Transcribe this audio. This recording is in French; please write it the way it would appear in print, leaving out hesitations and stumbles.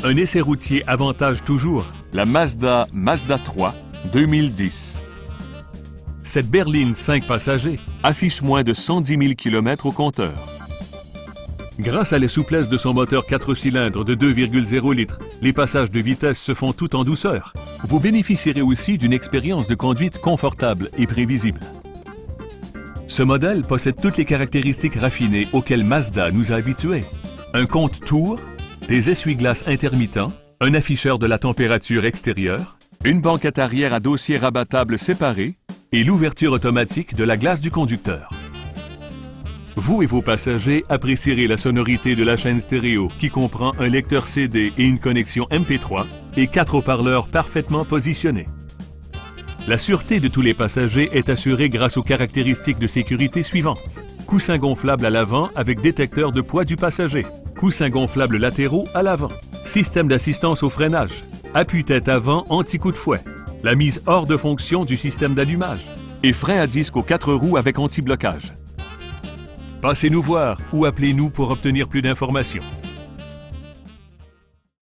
Un essai routier avantage toujours la Mazda 3 2010. Cette berline 5 passagers Affiche moins de 110 000 km au compteur. Grâce à la souplesse de son moteur 4 cylindres de 2,0 litres, les passages de vitesse se font tout en douceur. Vous bénéficierez aussi d'une expérience de conduite confortable et prévisible. Ce modèle possède toutes les caractéristiques raffinées auxquelles Mazda nous a habitués. Un compte-tours, des essuie-glaces intermittents, un afficheur de la température extérieure, Une banquette arrière à dossier rabattable séparé et l'ouverture automatique de la glace du conducteur. Vous et vos passagers apprécierez la sonorité de la chaîne stéréo qui comprend un lecteur CD et une connexion MP3 et 4 haut-parleurs parfaitement positionnés. La sûreté de tous les passagers est assurée grâce aux caractéristiques de sécurité suivantes. Coussin gonflable à l'avant avec détecteur de poids du passager. Coussins gonflables latéraux à l'avant. Système d'assistance au freinage. Appuie-tête avant anti-coup de fouet. La mise hors de fonction du système d'allumage. et frein à disque aux 4 roues avec anti-blocage. Passez nous voir ou appelez-nous pour obtenir plus d'informations.